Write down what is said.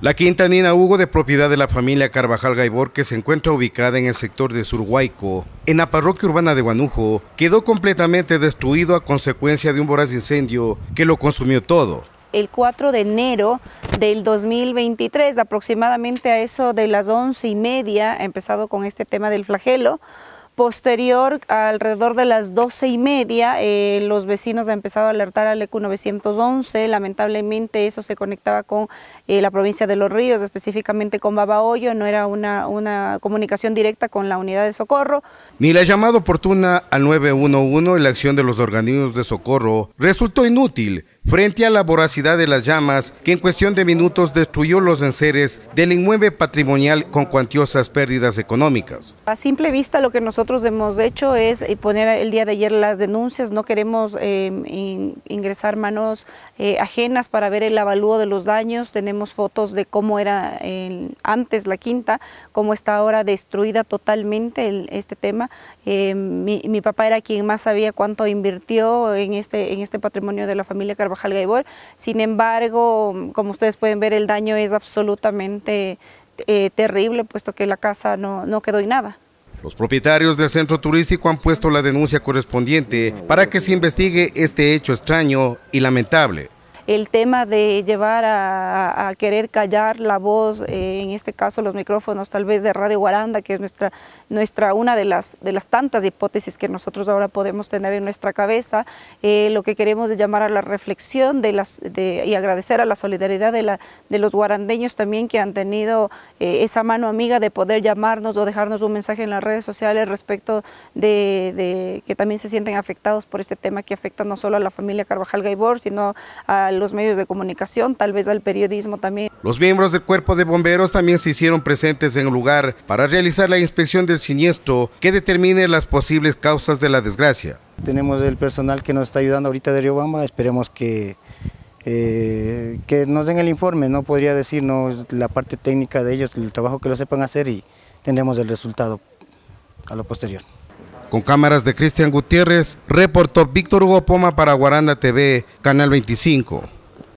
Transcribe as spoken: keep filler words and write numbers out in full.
La quinta Nina Hugo, de propiedad de la familia Carvajal Gaibor, que se encuentra ubicada en el sector de Surhuayco, en la parroquia urbana de Huánuco, quedó completamente destruido a consecuencia de un voraz incendio que lo consumió todo. El cuatro de enero del dos mil veintitrés, aproximadamente a eso de las once y media, ha empezado con este tema del flagelo. Posterior, alrededor de las doce y media, eh, los vecinos han empezado a alertar al E Q nueve once. Lamentablemente eso se conectaba con eh, la provincia de Los Ríos, específicamente con Babahoyo, no era una, una comunicación directa con la unidad de socorro. Ni la llamada oportuna al nueve uno uno y la acción de los organismos de socorro resultó inútil frente a la voracidad de las llamas, que en cuestión de minutos destruyó los enseres del inmueble patrimonial con cuantiosas pérdidas económicas. A simple vista, lo que nosotros hemos hecho es poner el día de ayer las denuncias. No queremos eh, in, ingresar manos eh, ajenas para ver el avalúo de los daños. Tenemos fotos de cómo era el, antes la quinta, cómo está ahora destruida totalmente el, este tema. Eh, mi, mi papá era quien más sabía cuánto invirtió en este, en este patrimonio de la familia Carvajal Gaibor. Sin embargo, como ustedes pueden ver, el daño es absolutamente eh, terrible, puesto que la casa no, no quedó en nada. Los propietarios del centro turístico han puesto la denuncia correspondiente para que se investigue este hecho extraño y lamentable. El tema de llevar a, a querer callar la voz, eh, en este caso los micrófonos tal vez de Radio Guaranda, que es nuestra, nuestra una de las, de las tantas hipótesis que nosotros ahora podemos tener en nuestra cabeza, eh, lo que queremos es llamar a la reflexión de las, de, y agradecer a la solidaridad de, la, de los guarandeños también, que han tenido eh, esa mano amiga de poder llamarnos o dejarnos un mensaje en las redes sociales respecto de, de que también se sienten afectados por este tema que afecta no solo a la familia Carvajal Gaibor, sino a los medios de comunicación, tal vez al periodismo también. Los miembros del cuerpo de bomberos también se hicieron presentes en el lugar para realizar la inspección del siniestro que determine las posibles causas de la desgracia. Tenemos el personal que nos está ayudando ahorita de Riobamba, esperemos que, eh, que nos den el informe, no podría decirnos la parte técnica de ellos, el trabajo que lo sepan hacer, y tendremos el resultado a lo posterior. Con cámaras de Cristian Gutiérrez, reportó Víctor Hugo Poma para Guaranda T V, Canal veinticinco.